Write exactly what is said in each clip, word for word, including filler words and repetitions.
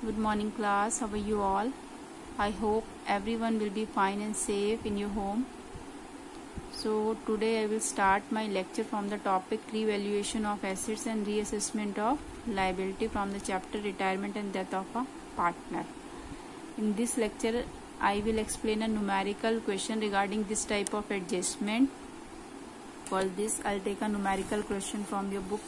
Good morning class, how are you all? I hope everyone will be fine and safe in your home. So today I will start my lecture from the topic revaluation of assets and reassessment of liability from the chapter retirement and death of a partner. In this lecture I will explain a numerical question regarding this type of adjustment. For this I'll take a numerical question from your book.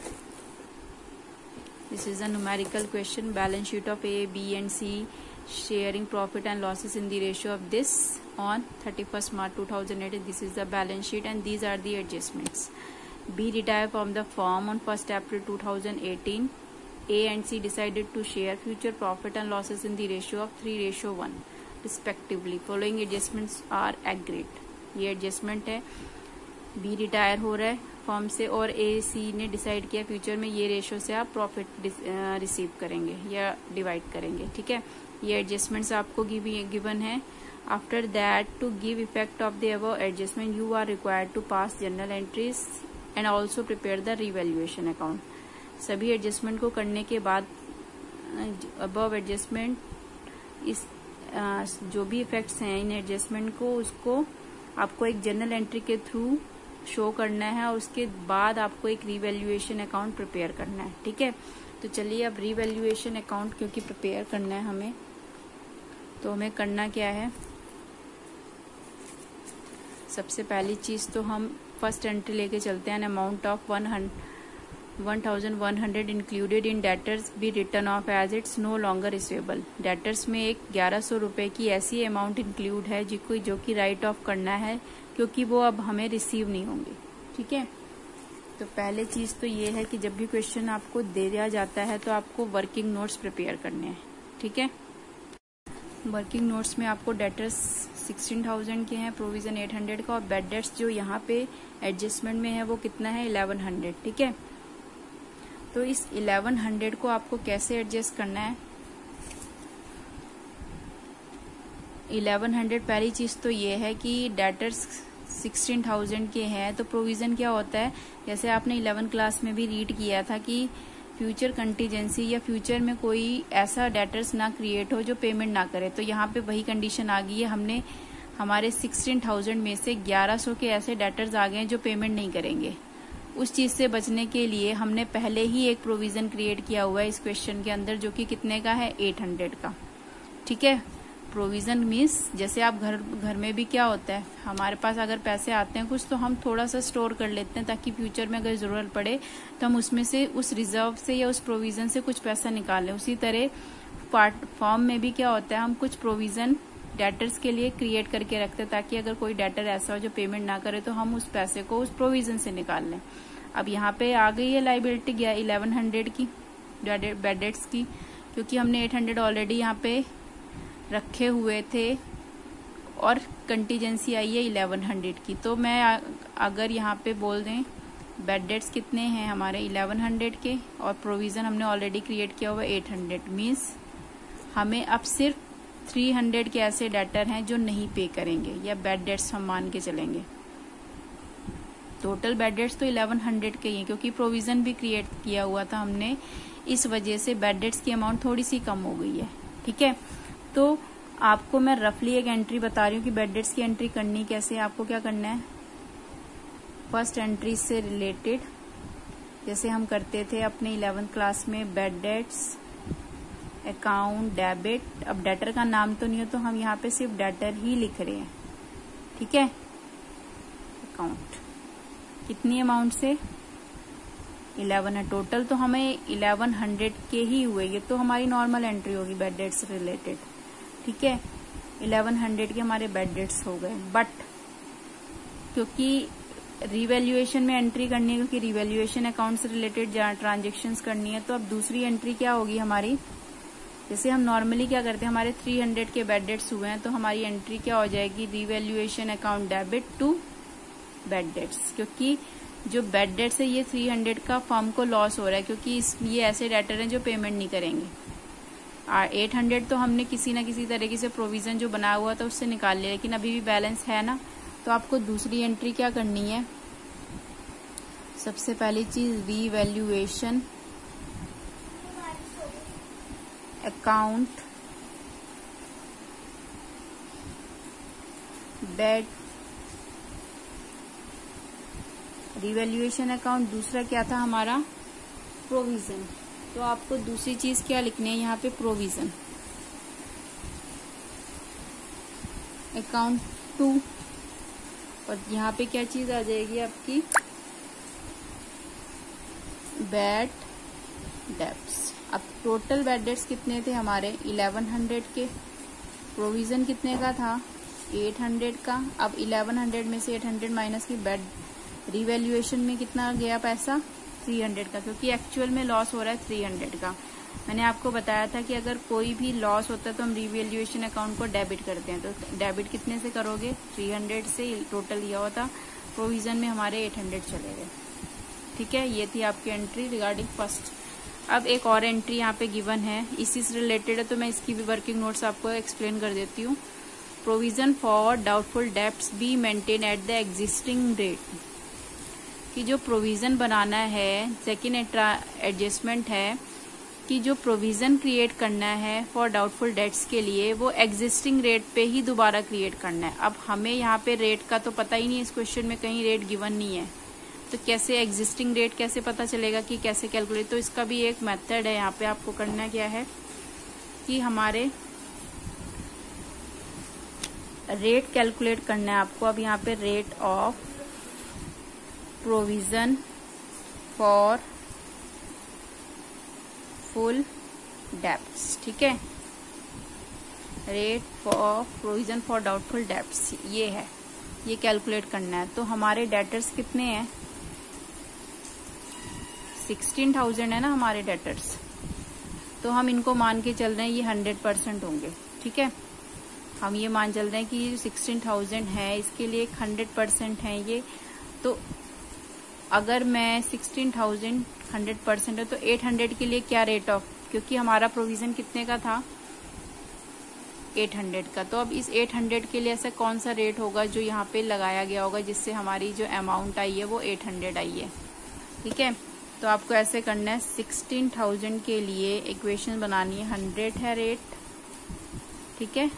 This is a numerical question. Balance sheet of A, B and C sharing profit and losses in the ratio of this on thirty-first March two thousand eight. This is the balance sheet and these are the adjustments. B retired from the firm on first April two thousand eighteen. A and C decided to share future profit and losses in the ratio of three ratio one respectively. Following adjustments are agreed. ये adjustment है. B retire हो रहा है firm से और ए सी ने decide किया future में ये रेशो से आप प्रॉफिट रिसीव करेंगे या डिवाइड करेंगे. ठीक है, ये एडजस्टमेंट्स आपको गिवन है. After that to give effect of the above adjustment you are required to pass general entries and also prepare the revaluation account. सभी एडजस्टमेंट को करने के बाद अबव एडजस्टमेंट इस आ, जो भी इफेक्ट्स हैं इन एडजस्टमेंट को उसको आपको एक जनरल एंट्री के थ्रू शो करना है और उसके बाद आपको एक रिवैल्यूएशन अकाउंट प्रिपेयर करना है. ठीक है, तो चलिए अब रिवैल्यूएशन अकाउंट क्योंकि प्रिपेयर करना है हमें, तो हमें करना क्या है. सबसे पहली चीज तो हम फर्स्ट एंट्री लेके चलते हैं. Amount of one one thousand one hundred included in debtors be written off as it's no longer receivable. Debtors में एक ग्यारह सौ रुपए की ऐसी अमाउंट इंक्लूड है जिसको जो कि राइट ऑफ करना है क्योंकि वो अब हमें रिसीव नहीं होंगे. ठीक है, तो पहले चीज तो ये है कि जब भी क्वेश्चन आपको दे दिया जाता है तो आपको वर्किंग नोट्स प्रिपेयर करने हैं. ठीक है, वर्किंग नोट्स में आपको डेटर्स सिक्सटीन थाउजेंड के हैं, प्रोविजन एट हंड्रेड का और बेड डेट्स जो यहाँ पे एडजस्टमेंट में है वो कितना है इलेवन हंड्रेड. ठीक है, तो इस इलेवन हंड्रेड को आपको कैसे एडजस्ट करना है. इलेवन हंड्रेड पहली चीज तो ये है कि डेटर्स सिक्सटीन थाउजेंड के हैं तो प्रोविजन क्या होता है. जैसे आपने इलेवन क्लास में भी रीड किया था कि फ्यूचर कंटीजेंसी या फ्यूचर में कोई ऐसा डेटर्स ना क्रिएट हो जो पेमेंट ना करे. तो यहाँ पे वही कंडीशन आ गई है. हमने हमारे सिक्सटीन थाउजेंड में से ग्यारह सौ के ऐसे डेटर्स आ गए हैं जो पेमेंट नहीं करेंगे. उस चीज से बचने के लिए हमने पहले ही एक प्रोविजन क्रिएट किया हुआ है इस क्वेश्चन के अंदर जो कि कितने का है एट हंड्रेड का. ठीक है, प्रोविजन मीन्स जैसे आप घर घर में भी क्या होता है हमारे पास अगर पैसे आते हैं कुछ तो हम थोड़ा सा स्टोर कर लेते हैं ताकि फ्यूचर में अगर जरूरत पड़े तो हम उसमें से उस रिजर्व से या उस प्रोविजन से कुछ पैसा निकालें. उसी तरह पार्ट फॉर्म में भी क्या होता है हम कुछ प्रोविजन डेटर्स के लिए क्रिएट करके रखते हैं ताकि अगर कोई डेटर ऐसा हो जो पेमेंट ना करे तो हम उस पैसे को उस प्रोविजन से निकाल लें. अब यहाँ पे आ गई है लाइबिलिटी गया इलेवन हंड्रेड की बेड डेट्स की क्योंकि हमने एट हंड्रेड ऑलरेडी यहाँ पे रखे हुए थे और कंटीजेंसी आई है इलेवन हंड्रेड की. तो मैं अगर यहाँ पे बोल दें बेड डेट्स कितने हैं हमारे इलेवन हंड्रेड के और प्रोविजन हमने ऑलरेडी क्रिएट किया हुआ एट हंड्रेड मीन्स हमें अब सिर्फ थ्री हंड्रेड के ऐसे डेटर हैं जो नहीं पे करेंगे या बेड डेट्स हम मान के चलेंगे. टोटल बेड डेट्स तो इलेवन हंड्रेड के ही हैं क्योंकि प्रोविजन भी क्रिएट किया हुआ था हमने, इस वजह से बेड डेट्स की अमाउंट थोड़ी सी कम हो गई है. ठीक है, तो आपको मैं रफली एक एंट्री बता रही हूँ कि बेड डेट्स की एंट्री करनी कैसे है. आपको क्या करना है फर्स्ट एंट्री से रिलेटेड जैसे हम करते थे अपने इलेवेंथ क्लास में बेड डेट्स अकाउंट डेबिट. अब डेटर का नाम तो नहीं हो तो हम यहाँ पे सिर्फ डेटर ही लिख रहे हैं. ठीक है, अकाउंट कितनी अमाउंट से इलेवन है टोटल तो हमें इलेवन हंड्रेड के ही हुए. ये तो हमारी नॉर्मल एंट्री होगी बेड डेट्स रिलेटेड. ठीक है, इलेवन हंड्रेड के हमारे बेड डेट्स हो गए. बट क्योंकि रिवैल्यूएशन में एंट्री करनी है क्योंकि रिवैल्यूएशन अकाउंट से रिलेटेड ट्रांजेक्शन्स करनी है तो अब दूसरी एंट्री क्या होगी हमारी. जैसे हम नॉर्मली क्या करते हैं हमारे थ्री हंड्रेड के बेड डेट्स हुए हैं तो हमारी एंट्री क्या हो जाएगी revaluation account debit to bad debts. क्योंकि जो बेड डेट्स है ये थ्री हंड्रेड का फर्म को लॉस हो रहा है क्योंकि इस ये ऐसे डेटर हैं जो पेमेंट नहीं करेंगे. एट हंड्रेड तो हमने किसी ना किसी तरीके से प्रोविजन जो बना हुआ था उससे निकाल लिया लेकिन अभी भी बैलेंस है ना. तो आपको दूसरी एंट्री क्या करनी है. सबसे पहली चीज revaluation account bad revaluation account, दूसरा क्या था हमारा प्रोविजन। तो आपको दूसरी चीज क्या लिखनी है यहाँ पे, प्रोविजन। अकाउंट टू, और यहाँ पे क्या चीज आ जाएगी आपकी, बैड डेब्ट्स। अब टोटल बैड डेब्ट्स कितने थे हमारे, इलेवन हंड्रेड के, प्रोविजन कितने का था, एट हंड्रेड का। अब इलेवन हंड्रेड में से एट हंड्रेड माइनस की बैड रिवैल्यूएशन में कितना गया पैसा, थ्री हंड्रेड का, क्योंकि एक्चुअल में लॉस हो रहा है थ्री हंड्रेड का। मैंने आपको बताया था कि अगर कोई भी लॉस होता है तो हम रिवैल्यूएशन अकाउंट को डेबिट करते हैं। तो डेबिट कितने से करोगे, थ्री हंड्रेड से, टोटल यह होता, प्रोविजन में हमारे एट हंड्रेड चले गए। ठीक है, ये थी आपकी एंट्री रिगार्डिंग फर्स्ट। अब एक और एंट्री यहाँ पे गिवन है, इसी से रिलेटेड है, तो मैं इसकी भी वर्किंग नोट्स आपको एक्सप्लेन कर देती हूँ। Provision for doubtful debts be maintain at the existing rate, कि जो प्रोविजन बनाना है, सेकेंड एडजस्टमेंट है कि जो प्रोविजन क्रिएट करना है फॉर डाउटफुल डेट्स के लिए, वो एग्जिस्टिंग रेट पे ही दोबारा क्रिएट करना है। अब हमें यहाँ पे रेट का तो पता ही नहीं, इस क्वेश्चन में कहीं रेट गिवन नहीं है, तो कैसे एग्जिस्टिंग रेट कैसे पता चलेगा कि कैसे कैलकुलेट। तो इसका भी एक मेथड है, यहाँ पे आपको करना क्या है कि हमारे रेट कैलकुलेट करना है आपको। अब यहाँ पे rate of provision for full debts, ठीक है, rate for provision for doubtful debts ये है, ये कैलकुलेट करना है। तो हमारे डेटर्स कितने हैं, सिक्सटीन थाउजेंड है ना हमारे डेटर्स, तो हम इनको मान के चल रहे हैं ये हंड्रेड परसेंट होंगे। ठीक है, हम ये मान चल रहे हैं कि सिक्सटीन थाउजेंड है, इसके लिए हंड्रेड परसेंट है ये। तो अगर मैं सिक्सटीन थाउजेंड हंड्रेड परसेंट है तो एट हंड्रेड के लिए क्या रेट ऑफ, क्योंकि हमारा प्रोविजन कितने का था, एट हंड्रेड का। तो अब इस एट हंड्रेड के लिए ऐसा कौन सा रेट होगा जो यहाँ पे लगाया गया होगा जिससे हमारी जो अमाउंट आई है वो एट हंड्रेड आई है। ठीक है, तो आपको ऐसे करना है, सिक्सटीन थाउजेंड के लिए इक्वेशन बनानी है, हंड्रेड है रेट, ठीक है,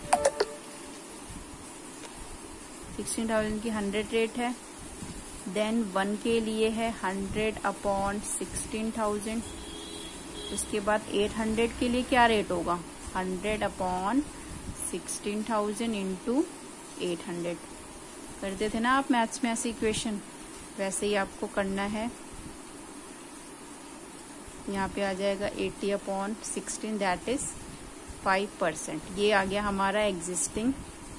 सिक्सटीन थाउजेंड की हंड्रेड रेट है, देन वन के लिए है हंड्रेड अपॉन सिक्सटीन थाउजेंड, उसके बाद एट हंड्रेड के लिए क्या रेट होगा, hundred upon sixteen thousand into eight hundred. करते थे ना आप मैथ्स में ऐसी इक्वेशन, वैसे ही आपको करना है। यहाँ पे आ जाएगा eighty upon sixteen, that is five percent. ये आ गया हमारा एग्जिस्टिंग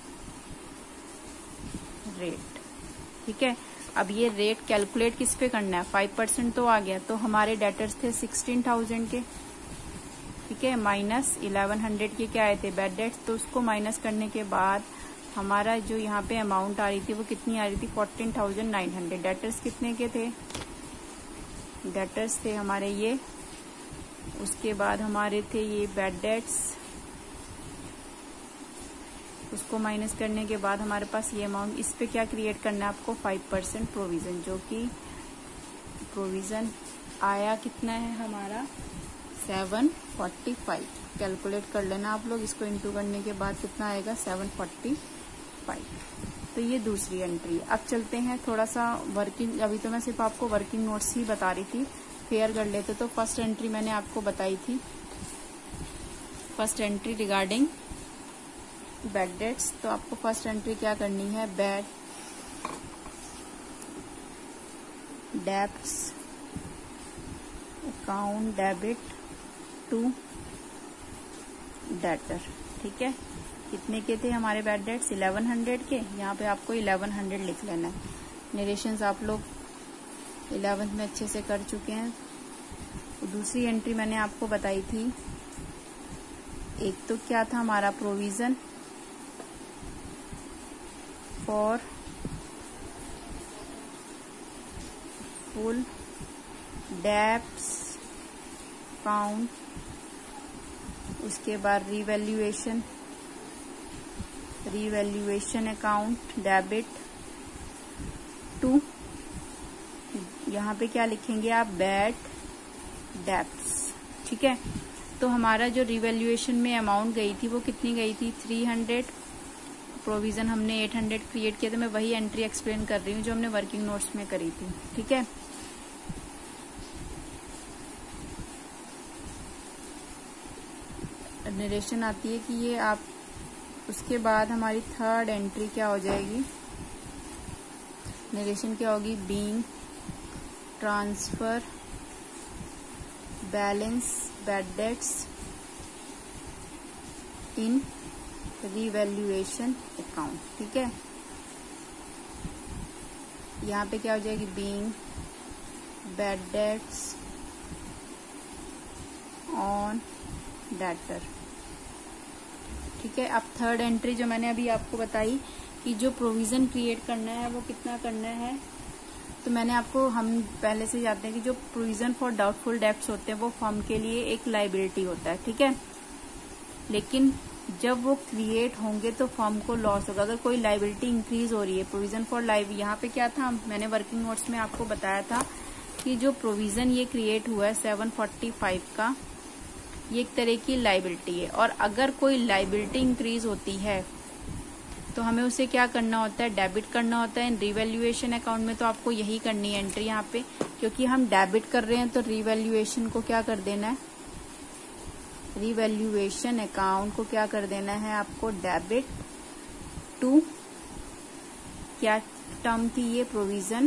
रेट। ठीक है, अब ये रेट कैलकुलेट किस पे करना है, फाइव परसेंट तो आ गया, तो हमारे डेटर्स थे सिक्सटीन थाउजेंड के, ठीक है, माइनस इलेवन हंड्रेड के क्या आए थे, बैड डेट्स, तो उसको माइनस करने के बाद हमारा जो यहाँ पे अमाउंट आ रही थी वो कितनी आ रही थी, fourteen thousand nine hundred. Debtors कितने के थे, डेटर्स थे हमारे ये, उसके बाद हमारे थे ये बैड डेट्स, उसको माइनस करने के बाद हमारे पास ये अमाउंट, इस पे क्या क्रिएट करना है आपको, फाइव परसेंट प्रोविजन, जो कि प्रोविजन आया कितना है हमारा सेवन फोर्टी फाइव। कैलकुलेट कर लेना आप लोग, इसको इंटू करने के बाद कितना आएगा, सेवन फोर्टी फाइव। तो ये दूसरी एंट्री। अब चलते हैं थोड़ा सा वर्किंग, अभी तो मैं सिर्फ आपको वर्किंग नोट्स ही बता रही थी, फेयर कर लेते। तो फर्स्ट एंट्री मैंने आपको बताई थी, first entry regarding bad debts. तो आपको फर्स्ट एंट्री क्या करनी है, bad debts account debit to debtor. ठीक है, कितने के थे हमारे बैड डेट्स, इलेवन हंड्रेड के, यहाँ पे आपको इलेवन हंड्रेड लिख लेना है। नरेशंस आप लोग इलेवेंथ में अच्छे से कर चुके हैं। दूसरी एंट्री मैंने आपको बताई थी, एक तो क्या था हमारा provision for full debts account, उसके बाद revaluation revaluation account debit to, यहाँ पे क्या लिखेंगे आप, बैड डेब्ट्स। ठीक है, तो हमारा जो रिवैल्यूएशन में अमाउंट गई थी वो कितनी गई थी, थ्री हंड्रेड। प्रोविजन हमने एट हंड्रेड क्रिएट किया था। मैं वही एंट्री एक्सप्लेन कर रही हूँ जो हमने वर्किंग नोट्स में करी थी, ठीक है। नरेशन आती है कि ये आप, उसके बाद हमारी थर्ड एंट्री क्या हो जाएगी, नरेशन क्या होगी, being transfer balance bad debts in revaluation account, ठीक है। यहाँ पे क्या हो जाएगी, being bad debts on debtor, ठीक है। अब थर्ड एंट्री जो मैंने अभी आपको बताई कि जो प्रोविजन क्रिएट करना है वो कितना करना है, तो मैंने आपको, हम पहले से जानते हैं कि जो प्रोविजन फॉर डाउटफुल डेब्ट्स होते हैं वो फर्म के लिए एक लायबिलिटी होता है, ठीक है। लेकिन जब वो क्रिएट होंगे तो फर्म को लॉस होगा। अगर कोई लायबिलिटी इंक्रीज हो रही है, प्रोविजन फॉर लाइव, यहाँ पे क्या था, मैंने वर्किंग नोट्स में आपको बताया था कि जो प्रोविजन ये क्रिएट हुआ है सेवन फोर्टी फाइव का, ये एक तरह की लायबिलिटी है। और अगर कोई लायबिलिटी इंक्रीज होती है तो हमें उसे क्या करना होता है, डेबिट करना होता है। रिवैल्यूएशन अकाउंट में तो आपको यही करनी है एंट्री यहाँ पे, क्योंकि हम डेबिट कर रहे हैं तो रिवैल्यूएशन को क्या कर देना है, रिवैल्यूएशन अकाउंट को क्या कर देना है आपको, डेबिट टू, क्या टर्म थी ये, प्रोविजन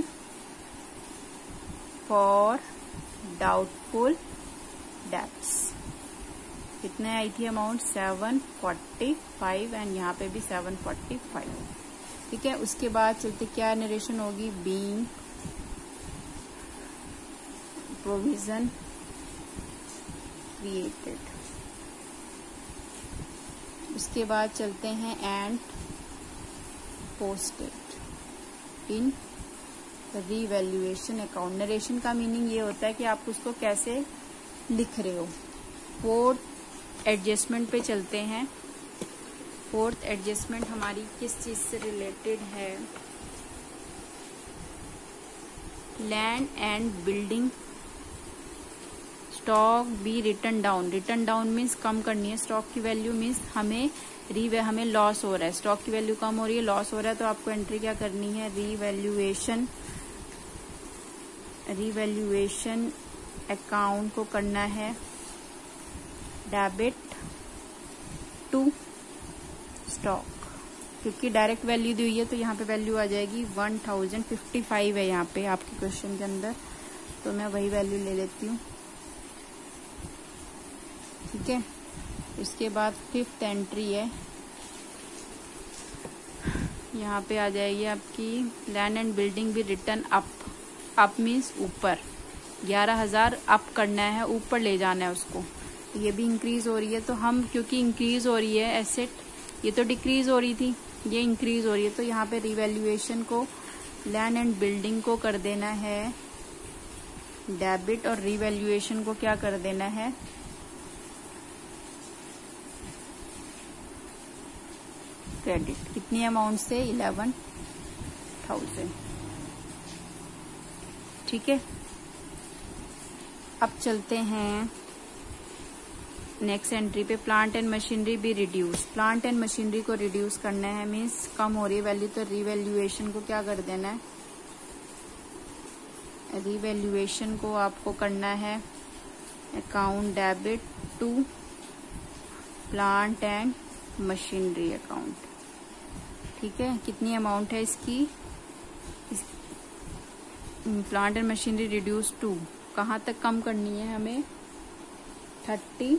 फॉर डाउटफुल डेब्ट्स। कितने आई थी amount, seven forty five, and यहाँ पे भी सेवन फोर्टी फाइव, ठीक है। उसके बाद चलते क्या नरेशन होगी, बीइंग प्रोविजन क्रिएटेड। उसके बाद चलते हैं and posted in revaluation account. Narration का मीनिंग ये होता है कि आप उसको कैसे लिख रहे हो। फोर्थ एडजस्टमेंट पे चलते हैं। फोर्थ एडजस्टमेंट हमारी किस चीज से रिलेटेड है, land and building stock be written down. Written down means कम करनी है स्टॉक की वैल्यू, मीन्स हमें री हमें लॉस हो रहा है, स्टॉक की वैल्यू कम हो रही है, लॉस हो रहा है, तो आपको एंट्री क्या करनी है, रीवैल्यूएशन रीवैल्यूएशन अकाउंट को करना है डेबिट टू स्टॉक, क्योंकि डायरेक्ट वैल्यू दी हुई है तो यहाँ पे वैल्यू आ जाएगी वन थाउजेंड फिफ्टी फाइव है यहाँ पे आपके क्वेश्चन के अंदर, तो मैं वही वैल्यू ले लेती हूँ, ठीक है। इसके बाद फिफ्थ एंट्री है, यहाँ पे आ जाएगी आपकी लैंड एंड बिल्डिंग भी रिटर्न अप। अप मीन्स ऊपर, ग्यारह हजार अप करना है, ऊपर ले जाना है उसको। ये भी इंक्रीज हो रही है, तो हम, क्योंकि इंक्रीज हो रही है एसेट, ये तो डिक्रीज हो रही थी, ये इंक्रीज हो रही है, तो यहाँ पे रिवैल्यूएशन को लैंड एंड बिल्डिंग को कर देना है डेबिट, और रिवैल्यूएशन को क्या कर देना है क्रेडिट। कितनी अमाउंट से, इलेवन थाउजेंड, ठीक है। अब चलते हैं नेक्स्ट एंट्री पे, प्लांट एंड मशीनरी भी रिड्यूस। प्लांट एंड मशीनरी को रिड्यूस करना है, मीन्स कम हो रही है वैल्यू, तो रिवैल्यूएशन को क्या कर देना है, रिवैल्यूएशन को आपको करना है account debit to plant and machinery account, ठीक है। कितनी अमाउंट है इसकी, इस, plant and machinery reduce to, कहाँ तक कम करनी है हमें, थर्टी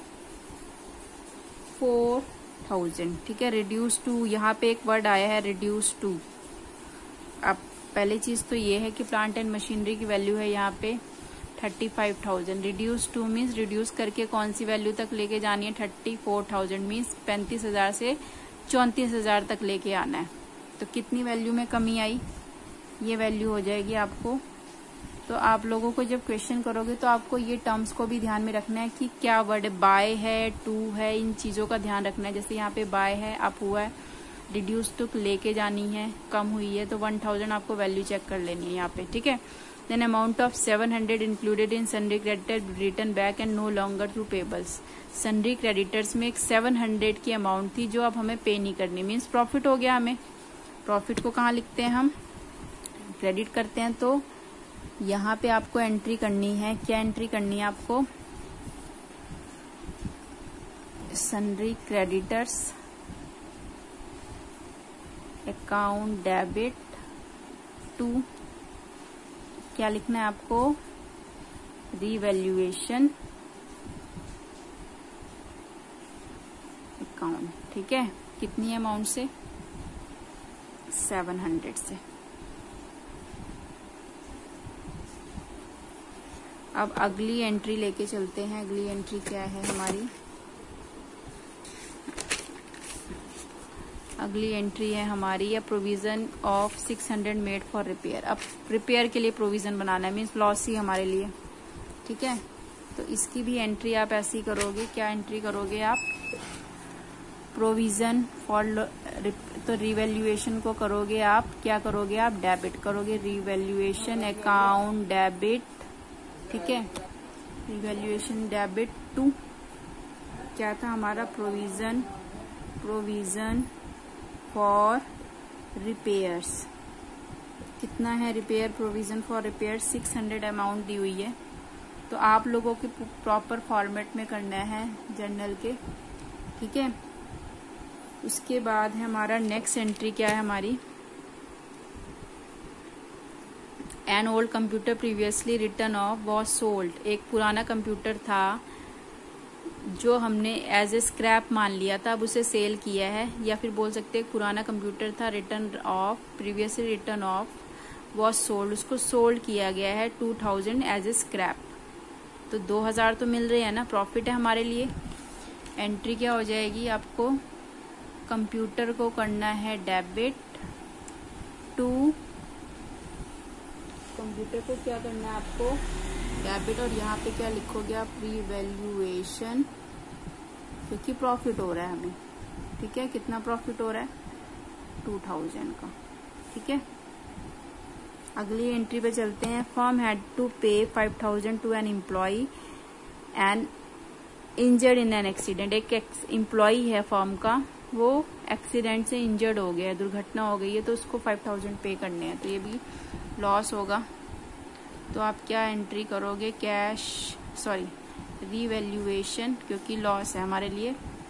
फोर थाउजेंड, ठीक है। रिड्यूस टू, यहाँ पे एक वर्ड आया है रिड्यूस टू। अब पहली चीज तो ये है कि प्लांट एंड मशीनरी की वैल्यू है यहाँ पे thirty five thousand, reduce to means reduce करके कौन सी वैल्यू तक लेके जानी है, थर्टी फोर थाउजेंड मीन्स पैंतीस हजार से चौंतीस हजार तक लेके आना है। तो कितनी वैल्यू में कमी आई, ये वैल्यू हो जाएगी आपको। तो आप लोगों को जब क्वेश्चन करोगे तो आपको ये टर्म्स को भी ध्यान में रखना है कि क्या वर्ड, बाय है, टू है, इन चीजों का ध्यान रखना है। जैसे यहाँ पे बाय है, अप हुआ है, रिड्यूस टू लेके जानी है, कम हुई है, तो वन थाउजेंड आपको वैल्यू चेक कर लेनी है यहाँ पे, ठीक है। Then amount of seven hundred included in sundry creditor written back and no longer through payables. Sundry creditors में एक सेवन हंड्रेड की अमाउंट थी जो अब हमें पे नहीं करनी, मीन्स प्रॉफिट हो गया हमें। प्रॉफिट को कहाँ लिखते हैं हम, क्रेडिट करते हैं, तो यहाँ पे आपको एंट्री करनी है। क्या एंट्री करनी है आपको, sundry creditors account debit to, क्या लिखना है आपको, रिवैल्यूएशन अकाउंट। ठीक है, कितनी अमाउंट से, सेवन हंड्रेड से। अब अगली एंट्री लेके चलते हैं। अगली एंट्री क्या है हमारी, अगली एंट्री है हमारी या provision of six hundred made for repair. अब रिपेयर के लिए प्रोविजन बनाना है, मीन्स लॉस ही हमारे लिए। ठीक है, तो इसकी भी एंट्री आप ऐसी करोगे। क्या एंट्री करोगे आप, प्रोविजन फॉर, तो रिवैल्यूएशन को करोगे आप, क्या करोगे आप, डेबिट करोगे, रिवैल्यूएशन अकाउंट डेबिट। ठीक है, रिवैल्यूएशन डेबिट टू, क्या था हमारा, प्रोविजन, प्रोविजन फॉर रिपेयर्स। कितना है repair, provision for repair six hundred amount दी हुई है। तो आप लोगों के प्रॉपर फॉर्मेट में करना है जर्नल के। ठीक है, उसके बाद है हमारा नेक्स्ट एंट्री क्या है हमारी, an old computer previously written off was sold. एक पुराना कंप्यूटर था जो हमने एज ए स्क्रैप मान लिया था, अब उसे सेल किया है, या फिर बोल सकते हैं पुराना कंप्यूटर था, written off, previously written off was sold, उसको सोल्ड किया गया है two thousand as a scrap. तो दो हजार तो मिल रहे हैं ना, प्रॉफिट है हमारे लिए। एंट्री क्या हो जाएगी, आपको कंप्यूटर को करना है डेबिट टू, कंप्यूटर को क्या करना है आपको, डेबिट, और यहाँ पे क्या लिखोगे आप, रिवैल्यूएशन, क्योंकि प्रॉफिट हो रहा है हमें। ठीक है, कितना प्रॉफिट हो रहा है, टू थाउजेंड का। ठीक है, अगली एंट्री पे चलते हैं। Firm had to pay five thousand to an employee and injured in an accident. एक एम्प्लॉय है फर्म का, वो एक्सीडेंट से इंजर्ड हो गया है, दुर्घटना हो गई है, तो उसको फाइव थाउजेंड पे करने हैं, तो ये भी लॉस होगा। तो आप क्या एंट्री करोगे, कैश, सॉरी रिवैल्यूएशन, क्योंकि लॉस है हमारे लिए,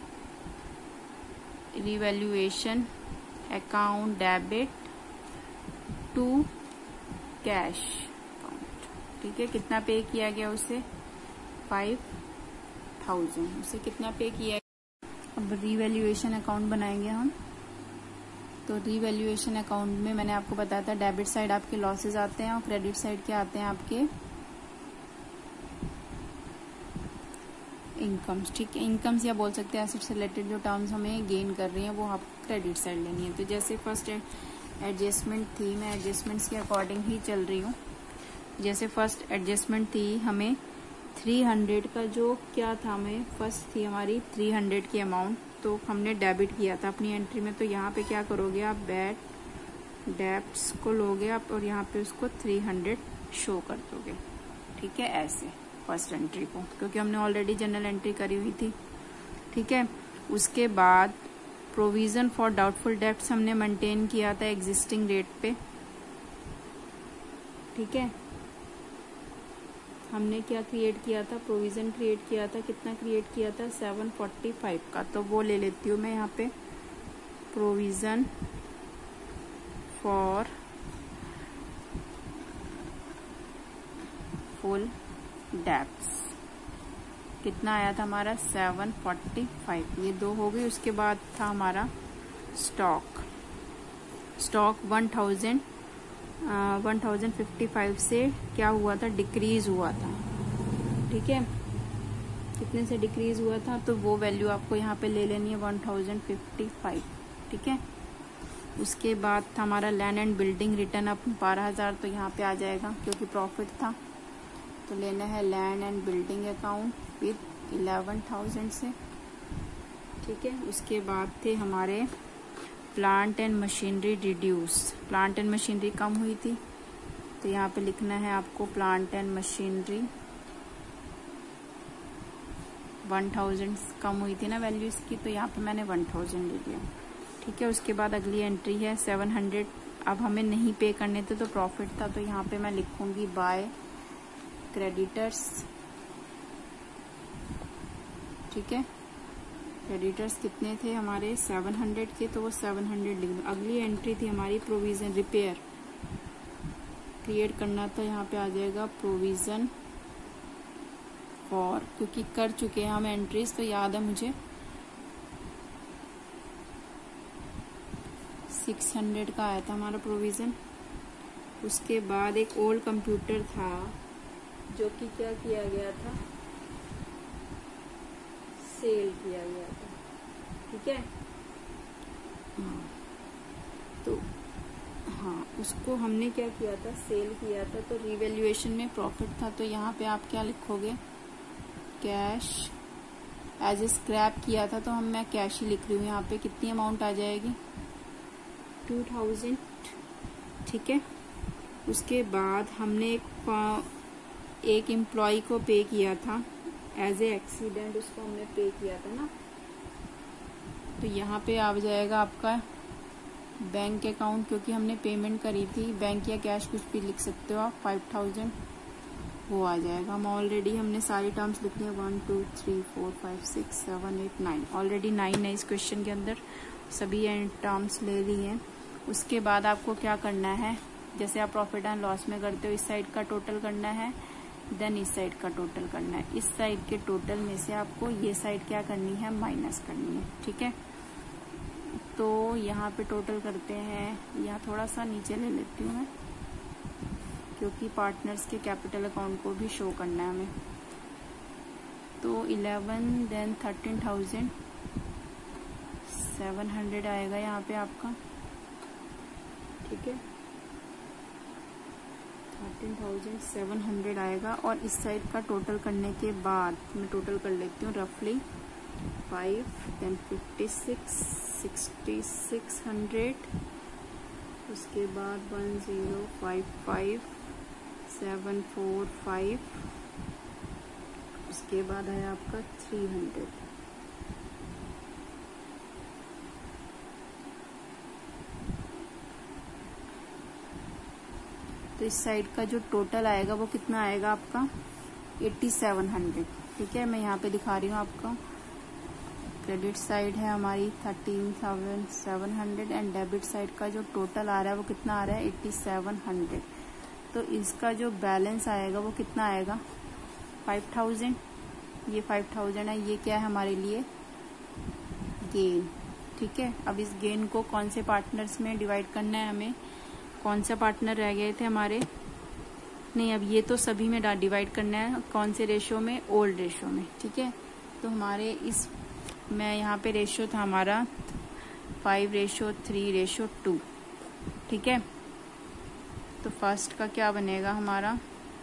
revaluation account debit to cash account. ठीक है, कितना पे किया गया उसे, फाइव थाउजेंड, उसे कितना पे किया। अब रिवैल्यूएशन अकाउंट बनाएंगे हम। तो रिवैल्यूएशन अकाउंट में मैंने आपको बताया था डेबिट साइड आपके लॉसेज आते हैं और क्रेडिट साइड क्या आते हैं आपके इनकम्स। ठीक है, इनकम्स या बोल सकते हैं एसेट से रिलेटेड जो टर्म्स हमें गेन कर रही हैं वो आप क्रेडिट साइड लेनी है। तो जैसे फर्स्ट एडजस्टमेंट थी, मैं एडजस्टमेंट्स के अकॉर्डिंग ही चल रही हूँ। जैसे फर्स्ट एडजस्टमेंट थी हमें थ्री हंड्रेड का, जो क्या था हमें फर्स्ट थी हमारी थ्री हंड्रेड की अमाउंट, तो हमने डेबिट किया था अपनी एंट्री में। तो यहाँ पे क्या करोगे आप, बैड डेब्ट्स को लोगे आप और यहाँ पे उसको थ्री हंड्रेड शो कर दोगे। ठीक है, ऐसे फर्स्ट एंट्री को, क्योंकि हमने ऑलरेडी जनरल एंट्री करी हुई थी। ठीक है, उसके बाद प्रोविजन फॉर डाउटफुल डेब्ट्स हमने मेंटेन किया था एग्जिस्टिंग रेट पे। ठीक है, हमने क्या क्रिएट किया था, प्रोविजन क्रिएट किया था, कितना क्रिएट किया था, सेवन फोर्टी फाइव का। तो वो ले लेती हूँ मैं यहाँ पे, प्रोविजन फॉर फुल डेब्ट्स कितना आया था हमारा, सेवन फोर्टी फाइव। ये दो हो गई। उसके बाद था हमारा stock, stock one thousand one thousand fifty five से क्या हुआ था, डिक्रीज हुआ था। ठीक है, कितने से डिक्रीज हुआ था, तो वो वैल्यू आपको यहाँ पे ले लेनी है, वन थाउजेंड फिफ्टी फाइव। ठीक है, उसके बाद था हमारा land and building written up बारह हजार, तो यहाँ पे आ जाएगा क्योंकि प्रॉफिट था। तो लेना है land and building account with eleven thousand से। ठीक है, उसके बाद थे हमारे plant and machinery reduce, plant and machinery कम हुई थी, तो तो यहाँ पे लिखना है आपको plant and machinery, one thousand कम हुई थी ना वैल्यू इसकी, तो यहाँ पे मैंने वन थाउजेंड ले लिया। ठीक है, उसके बाद अगली एंट्री है सेवन हंड्रेड। अब हमें नहीं पे करने थे तो प्रॉफिट था, तो यहाँ पे मैं लिखूंगी बाय क्रेडिटर्स। ठीक है, क्रेडिटर्स कितने थे हमारे सेवन हंड्रेड के, तो वो सेवन हंड्रेड लिख दो। अगली एंट्री थी हमारी प्रोविजन, रिपेयर क्रिएट करना था, यहाँ पे आ जाएगा प्रोविजन फॉर, क्योंकि कर चुके हैं हम एंट्रीज तो याद है मुझे। सिक्स हंड्रेड का आया था हमारा प्रोविजन। उसके बाद एक ओल्ड कंप्यूटर था जो कि क्या किया गया था, सेल किया गया था। ठीक है, हाँ तो हाँ उसको हमने क्या किया था, सेल किया था, तो रिवैल्यूएशन में प्रॉफिट था। तो यहाँ पे आप क्या लिखोगे, कैश एज ए स्क्रैप किया था, तो हम मैं कैश ही लिख रही हूँ। यहाँ पे कितनी अमाउंट आ जाएगी, टू थाउजेंड। ठीक है, उसके बाद हमने एक एक एम्प्लॉय को पे किया था एज ए एक्सीडेंट, उसको हमने पे किया था ना, तो यहाँ पे आ जाएगा आपका बैंक अकाउंट, क्योंकि हमने पेमेंट करी थी, बैंक या कैश कुछ भी लिख सकते हो आप, फाइव थाउजेंड वो आ जाएगा। हम ऑलरेडी हमने सारी टर्म्स लिख ली है, one two three four five six seven eight nine, already nine है इस क्वेश्चन के अंदर, सभी टर्म्स ले ली हैं। उसके बाद आपको क्या करना है, जैसे आप प्रॉफिट एंड लॉस में करते हो, इस साइड का टोटल करना है, देन इस साइड का टोटल करना है। इस साइड के टोटल में से आपको ये साइड क्या करनी है, माइनस करनी है। ठीक है, तो यहाँ पे टोटल करते हैं, यहाँ थोड़ा सा नीचे ले लेती हूँ मैं, क्योंकि पार्टनर्स के कैपिटल अकाउंट को भी शो करना है हमें। तो eleven then thirteen thousand seven hundred आएगा यहाँ पे आपका। ठीक है, थर्टीन थाउजेंड सेवन हंड्रेड आएगा। और इस साइड का टोटल करने के बाद मैं टोटल कर लेती हूँ, रफली five then fifty six sixty six hundred, उसके बाद one zero five five seven four five, उसके बाद है आपका थ्री हंड्रेड। तो इस साइड का जो टोटल आएगा वो कितना आएगा आपका, एट्टी सेवन हंड्रेड। ठीक है, मैं यहाँ पे दिखा रही हूँ आपको, क्रेडिट साइड है हमारी thirteen thousand seven hundred and debit side का जो टोटल आ रहा है वो कितना आ रहा है, एट्टी सेवन हंड्रेड। तो इसका जो बैलेंस आएगा वो कितना आएगा, फाइव थाउजेंड। ये फाइव थाउजेंड है, ये क्या है हमारे लिए, गेन। ठीक है, अब इस गेन को कौन से पार्टनर्स में डिवाइड करना है हमें, कौन सा पार्टनर रह गए थे हमारे, नहीं अब ये तो सभी में डिवाइड करना है, कौन से रेशो में, ओल्ड रेशो में। ठीक है, तो हमारे इस मैं यहाँ पे रेशो था हमारा five ratio three ratio two. ठीक है, तो फर्स्ट का क्या बनेगा हमारा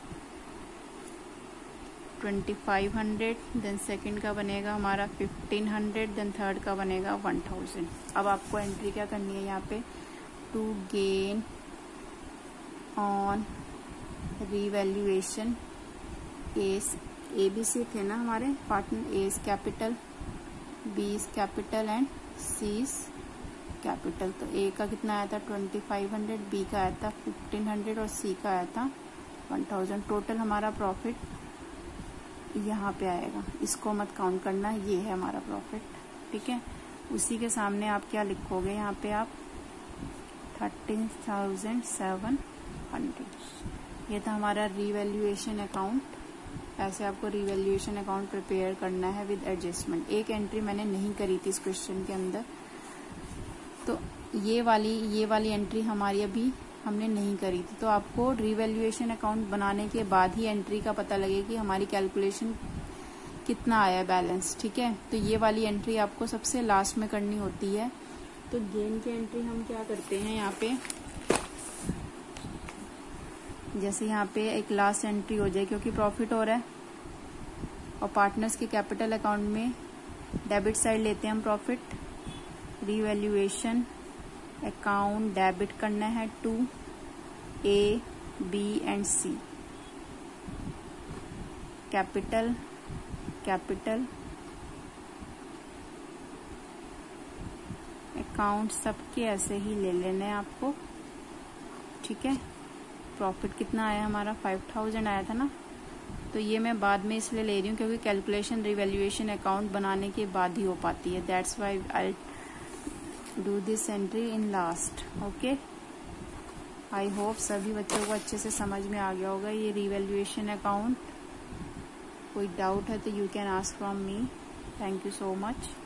twenty five hundred, then second का बनेगा हमारा फिफ्टीन हंड्रेड, देन थर्ड का बनेगा वन थाउजेंड। अब आपको एंट्री क्या करनी है यहाँ पे, to gain on revaluation as, A B C थे ना हमारे partner, A is capital, B is capital and C is capital. तो ए का कितना आया था ट्वेंटी फाइव हंड्रेड, बी का आया था फिफ्टीन हंड्रेड और सी का आया था वन थाउजेंड। टोटल हमारा प्रॉफिट यहाँ पे आएगा, इसको मत काउंट करना, ये है हमारा प्रॉफिट। ठीक है, उसी के सामने आप क्या लिखोगे यहाँ पे, आप थर्टीन थाउजेंड सेवन हंड्रेड। ये था हमारा रिवैल्यूएशन अकाउंट। ऐसे आपको रिवैल्यूएशन अकाउंट प्रिपेयर करना है विद एडजस्टमेंट। एक एंट्री मैंने नहीं करी थी इस क्वेश्चन के अंदर, तो ये वाली ये वाली एंट्री हमारी अभी हमने नहीं करी थी। तो आपको रिवैल्यूएशन अकाउंट बनाने के बाद ही एंट्री का पता लगे कि हमारी कैलकुलेशन कितना आया बैलेंस। ठीक है, तो ये वाली एंट्री आपको सबसे लास्ट में करनी होती है। तो गेन की एंट्री हम क्या करते हैं यहाँ पे, जैसे यहाँ पे एक लास्ट एंट्री हो जाए क्योंकि प्रॉफिट हो रहा है, और पार्टनर्स के कैपिटल अकाउंट में डेबिट साइड लेते हैं हम प्रॉफिट, रिवैल्यूएशन अकाउंट डेबिट करना है to A B and C. Capital capital account सबके ऐसे ही ले लेने हैं आपको, ठीक है। प्रॉफिट कितना आया हमारा, फाइव थाउजेंड आया था ना, तो ये मैं बाद में इसलिए ले रही हूँ क्योंकि कैलकुलेशन रिवैल्यूएशन अकाउंट बनाने के बाद ही हो पाती है। That's why I do this entry in last. Okay, I hope सभी बच्चों को अच्छे से समझ में आ गया होगा ये रिवैल्यूएशन अकाउंट। कोई डाउट है तो you can ask from me. Thank you so much.